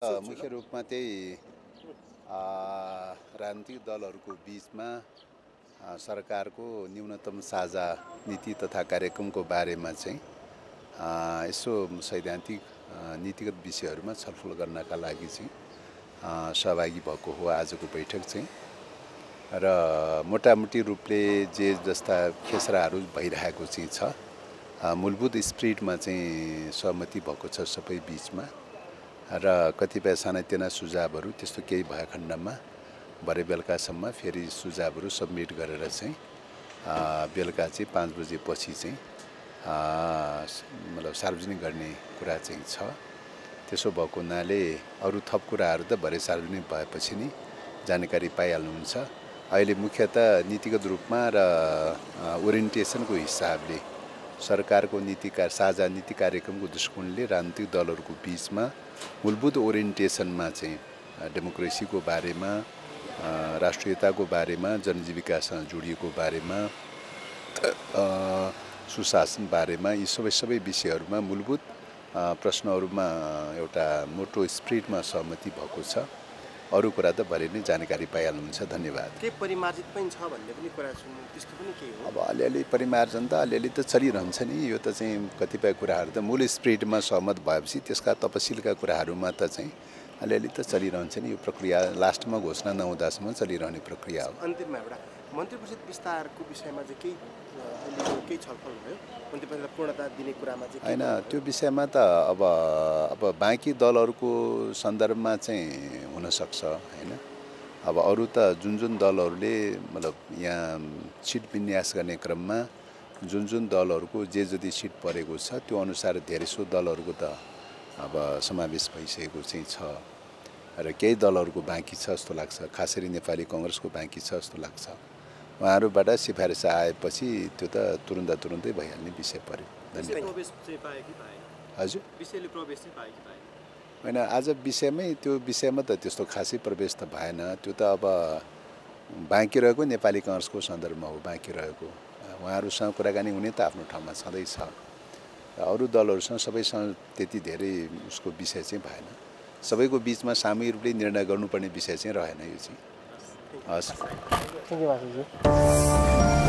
मुख्य रूपमा त्यही राजनीतिक दलहरूको बीचमा सरकारको न्यूनतम साझा नीति तथा कार्यक्रमको बारेमा चाहिँ यसो सैद्धान्तिक नीतिगत विषयहरूमा छलफल गर्नका लागि चाहिँ सहभागी भएको हो आजको बैठक चाहिँ। र मोटामोटी रूपले जे जस्ता खेसराहरू भइरहेको चाहिँ छ, मूलभूत स्पिरिटमा चाहिँ सहमति भएको छ सबै बीचमा। र कतिपय सानातिना सुझावहरू त्यस्तो केही भए खण्डमा भरे बेलुकासम्म फेरि सुझावहरू सबमिट गरेर चाहिँ बेलुका चाहिँ 5 बजेपछि चाहिँ मतलब सार्वजनिक गर्ने कुरा चाहिँ छ। त्यसो भएको हुनाले अरू थप कुराहरू त भरे सार्वजनिक भएपछि नै जानकारी पाइहाल्नुहुन्छ। अहिले मुख्यतः नीतिगत रूपमा र ओरिएन्टेसनको हिसाबले सरकारको साझा नीति कार्यक्रमको दृष्टिकोणले राजनीतिक दलहरूको बीचमा मूलभूत ओरिएन्टेसनमा चाहिँ डेमोक्रेसीको बारेमा, राष्ट्रियताको बारेमा, जनजीविकासँग जोडिएको बारेमा, सुशासन बारेमा यी सबै विषयहरूमा मूलभूत प्रश्नहरूमा एउटा मोटो स्पिरिटमा सहमति भएको छ। अरू कुरा त भरे नै जानकारी पाइहाल्नुहुन्छ। धन्यवाद। के परिमार्जित पनि छ भन्ने पनि कुरा सुन्नु, त्यस्तो पनि के हो? अब अलिअलि परिमार्जन त अलिअलि त चलिरहन्छ नि। यो त चाहिँ कतिपय कुराहरू त मूल स्पिरिटमा सहमत भएपछि त्यसका तपसिलका कुराहरूमा त चाहिँ अलिअलि त चलिरहन्छ नि। यो प्रक्रिया लास्टमा घोषणा नहुँदासम्म चलिरहने प्रक्रिया हो। अन्तिममा एउटा मन्त्री परिषद विस्तारको विषयमा चाहिँ केही छलफल भयो? मन्त्री परिषद पूर्णता दिने कुरामा चाहिँ होइन, त्यो विषयमा त अब बाँकी दलहरूको सन्दर्भमा चाहिँ हुनसक्छ होइन। अब अरू त जुन दलहरूले मतलब यहाँ सिट विन्यास गर्ने क्रममा जुन दलहरूको जति सिट परेको छ त्यो अनुसार धेरैसो दलहरूको त अब समावेश भइसकेको चाहिँ छ र केही दलहरूको बाँकी छ जस्तो लाग्छ। खासरी नेपाली कङ्ग्रेसको बाँकी छ जस्तो लाग्छ। उहाँहरूबाट सिफारिस आएपछि त्यो त तुरुन्तै भइहाल्ने विषय पर्यो। हजुर, होइन आज त्यो विषयमा त त्यस्तो खासै प्रवेश त भएन। त्यो त अब बाँकी रहेको नेपाली कङ्ग्रेसको सन्दर्भमा हो। बाँकी रहेको उहाँहरूसँग कुराकानी हुने त आफ्नो ठाउँमा छँदैछ। अरू दलहरूसँग सबैसँग त्यति धेरै उसको विषय चाहिँ भएन। सबैको बिचमा सामूहिक रूपले निर्णय गर्नुपर्ने विषय चाहिँ रहेन यो चाहिँ। हस्।